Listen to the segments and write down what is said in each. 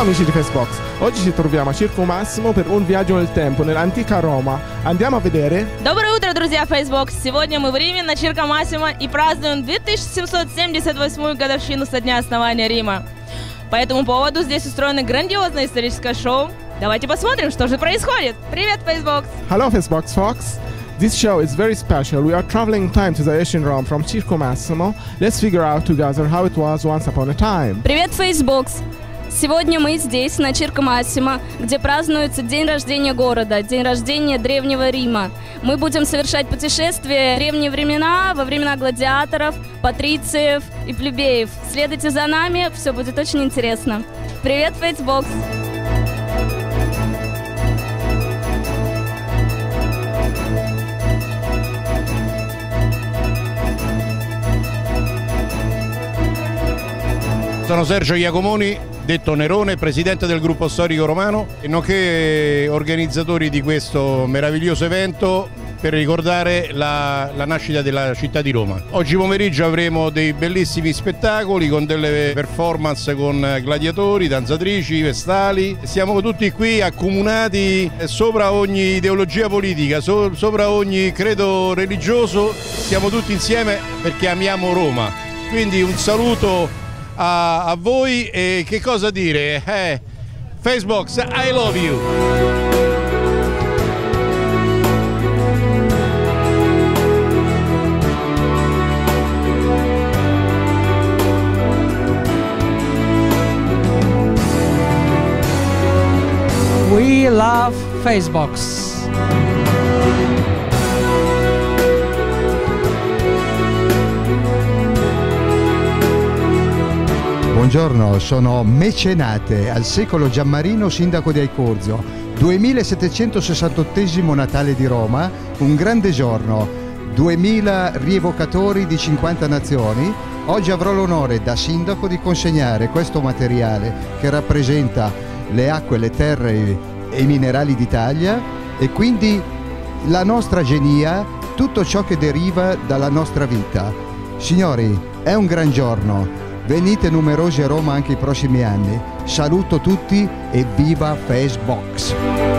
Ciao amici di Facebox, oggi ci troviamo a Circo Massimo per un viaggio nel tempo nell'antica Roma. Andiamo a vedere? Доброе утро, друзья Facebook! Сегодня мы в Риме на Цирко Массимо и празднуем 2778-ю годовщину со дня основания Рима. По этому поводу здесь устроено грандиозное историческое шоу. Давайте посмотрим, что же происходит. Привет, Facebook! Hello Facebox Fox! This show is very special. We are traveling time to the ancient Rome from Circo Massimo. Let's figure out together how it was once upon a time. Привет, Facebox! Сегодня мы здесь, на Цирко Массимо, где празднуется день рождения города, день рождения Древнего Рима. Мы будем совершать путешествие в древние времена, во времена гладиаторов, патрициев и плебеев. Следуйте за нами, все будет очень интересно. Привет, Facebook! Sono Sergio Iacomoni, detto Nerone, presidente del gruppo storico romano e nonché organizzatori di questo meraviglioso evento per ricordare la nascita della città di Roma. Oggi pomeriggio avremo dei bellissimi spettacoli con delle performance con gladiatori, danzatrici, vestali. Siamo tutti qui accomunati sopra ogni ideologia politica, sopra ogni credo religioso. Siamo tutti insieme perché amiamo Roma. Quindi un saluto a voi e che cosa dire? Facebox, I love you! We love Facebox. Buongiorno, sono Mecenate, al secolo Giammarino, sindaco di Aicurzio. 2768 Natale di Roma, un grande giorno, 2000 rievocatori di 50 nazioni. Oggi avrò l'onore da sindaco di consegnare questo materiale che rappresenta le acque, le terre e i minerali d'Italia e quindi la nostra genia, tutto ciò che deriva dalla nostra vita. Signori, è un gran giorno. Venite numerosi a Roma anche i prossimi anni. Saluto tutti e viva Facebox!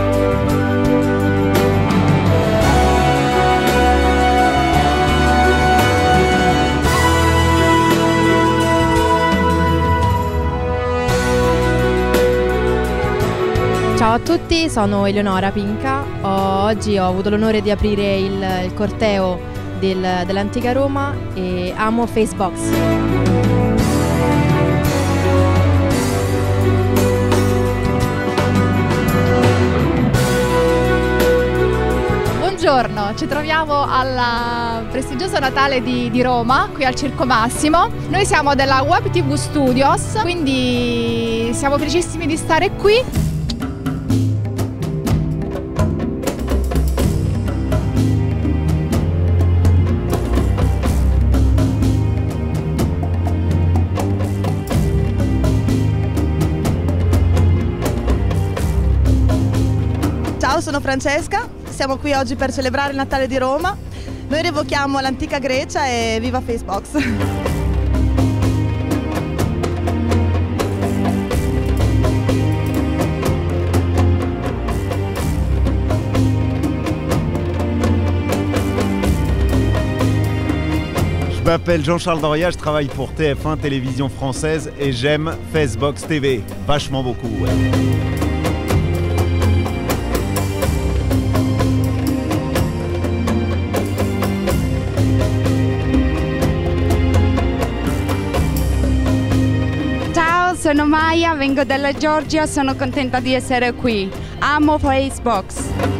Ciao a tutti, sono Eleonora Pinca. Oggi ho avuto l'onore di aprire il corteo dell'antica Roma e amo Facebox. Buongiorno, ci troviamo al prestigioso Natale di Roma, qui al Circo Massimo. Noi siamo della Web TV Studios, quindi siamo felicissimi di stare qui. Ciao, sono Francesca, siamo qui oggi per celebrare il Natale di Roma. Noi rievochiamo l'antica Grecia e viva Facebox! Je m'appelle Jean-Charles Doria, je travaille pour TF1 Télévision Française et j'aime Facebox TV, vachement beaucoup. Ouais. Sono Maya, vengo dalla Georgia, sono contenta di essere qui. Amo Facebox.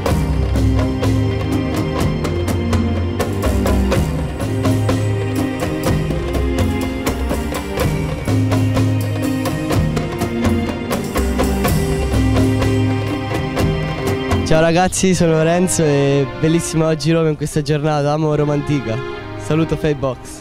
Ciao ragazzi, sono Lorenzo e bellissimo oggi Roma in questa giornata, amo Roma antica. Saluto Facebox.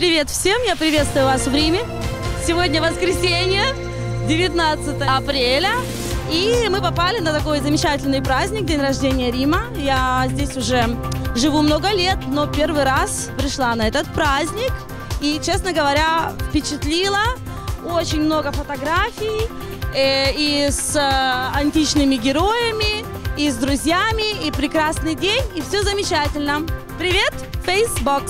Привет всем, я приветствую вас в Риме. Сегодня воскресенье, 19 апреля. И мы попали на такой замечательный праздник, день рождения Рима. Я здесь уже живу много лет, но первый раз пришла на этот праздник. И, честно говоря, впечатлила. Очень много фотографий и с античными героями, и с друзьями, и прекрасный день, и все замечательно. Привет, Facebox!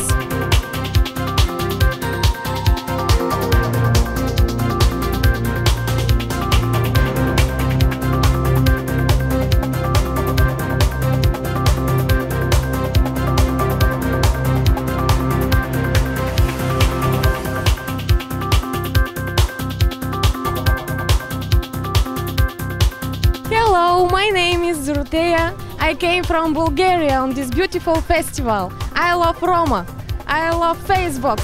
Hello, my name is Dorothea. I came from Bulgaria on this beautiful festival. I love Roma. I love Facebox.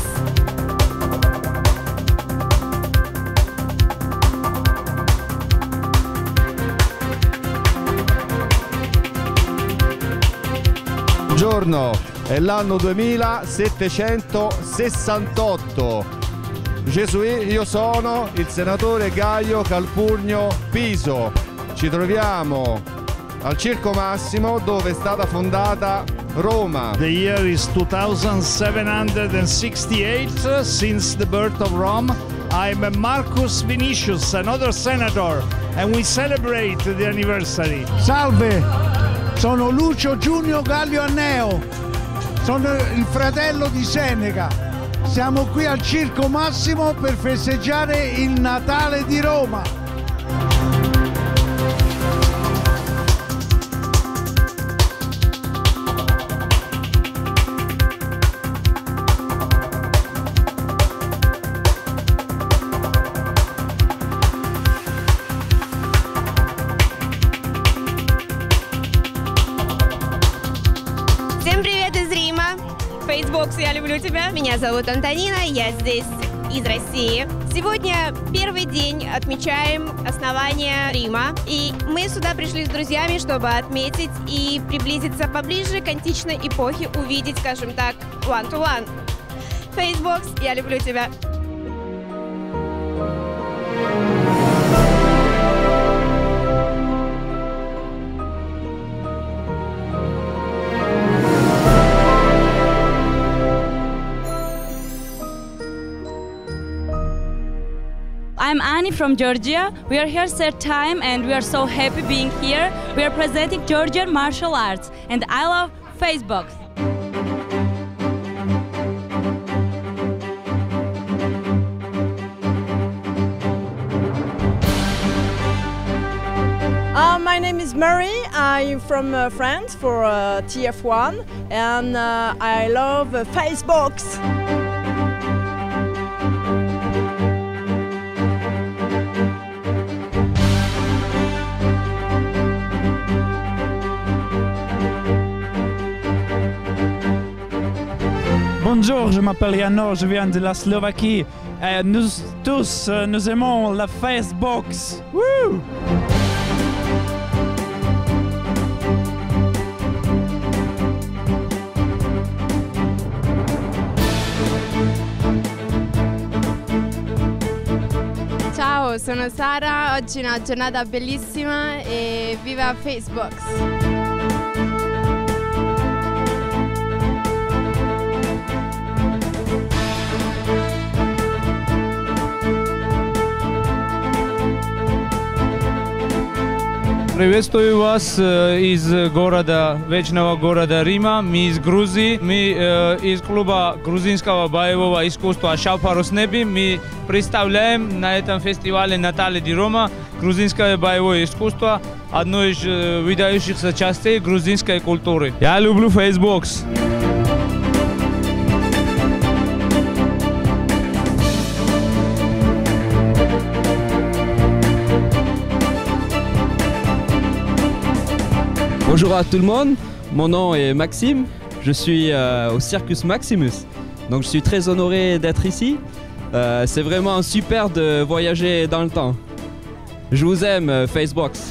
Buongiorno, è l'anno 2768. Io sono il senatore Gaio Calpurnio Piso. Ci troviamo al Circo Massimo dove è stata fondata Roma. The year is 2768 since the birth of Rome. I'm Marcus Vinicius, another senator, and we celebrate the anniversary. Salve, sono Lucio Giunio Gallio Anneo, sono il fratello di Seneca. Siamo qui al Circo Massimo per festeggiare il Natale di Roma. Всем привет из Рима! Facebox, я люблю тебя. Меня зовут Антонина, я здесь из России. Сегодня первый день отмечаем основание Рима. И мы сюда пришли с друзьями, чтобы отметить и приблизиться поближе к античной эпохе, увидеть, скажем так, one-to-one. Facebox, я люблю тебя. I'm Annie from Georgia. We are here third time and we are so happy being here. We are presenting Georgian martial arts and I love Facebook. My name is Marie. I'm from France for TF1 and I love Facebox. Bonjour, je m'appelle Yano, je viens de la Slovaquie. Nous tous, nous aimons la Facebox. Woo! Ciao, sono Sara, oggi è una giornata bellissima e viva Facebox! Приветствую вас из города, вечного города Рима. Мы из Грузии. Мы из клуба грузинского боевого искусства «Шалпарус Неби». Мы представляем на этом фестивале «Натале ди Рома» грузинское боевое искусство, одно из выдающихся частей грузинской культуры. Я люблю Facebox. Bonjour à tout le monde, mon nom est Maxime, je suis au Circus Maximus, donc je suis très honoré d'être ici. C'est vraiment super de voyager dans le temps. Je vous aime, Facebox.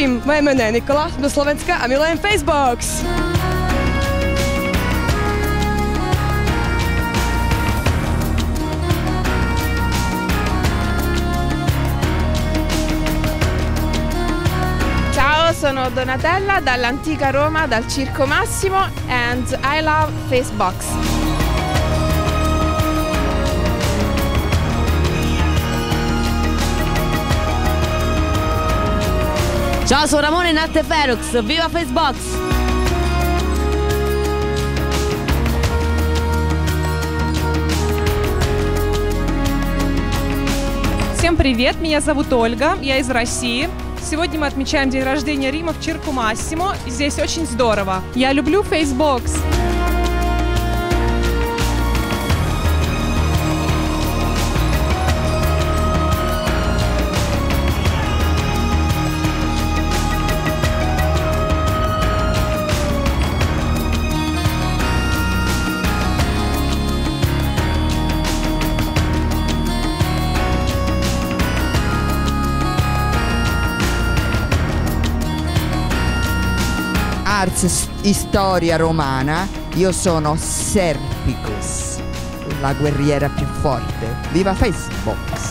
Zdravím, moje jméno je Nikola, jsem do Slovenska a milujem Facebox. Ciao, sono Donatella dall'antica Roma, dal Circo Massimo, and I love Facebox. Ciao, sono Ramone Natte Ferux, viva Facebox! Всем привет, меня зовут Ольга, я из России. Сегодня мы отмечаем день рождения Рима в Circo Massimo, и здесь очень здорово. Я люблю Facebox. Ars Storia Romana, io sono Serpicus, la guerriera più forte. Viva Facebox!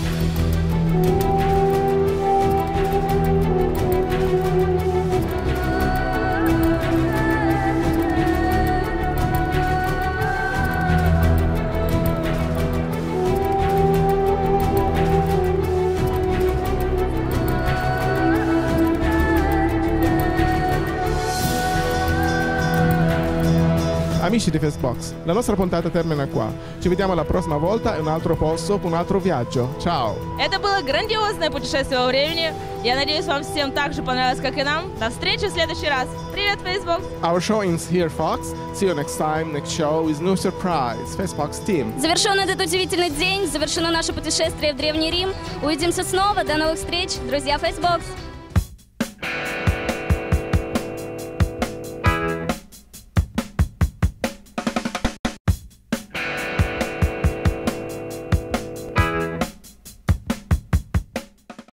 Amici di Facebox, la nostra puntata termina qua. Ci vediamo la prossima volta in un altro posto, con un altro viaggio. Ciao! Это было грандиозное путешествие во времени. Я надеюсь, вам всем так же понравилось, как и нам. До встречи в следующий раз. Привет, Facebook! Our show ends here, Fox. See you next time, next show with new surprise. Facebox team. Завершен этот удивительный день, завершено наше путешествие в Древний Рим. Увидимся снова. До новых встреч, друзья Facebox!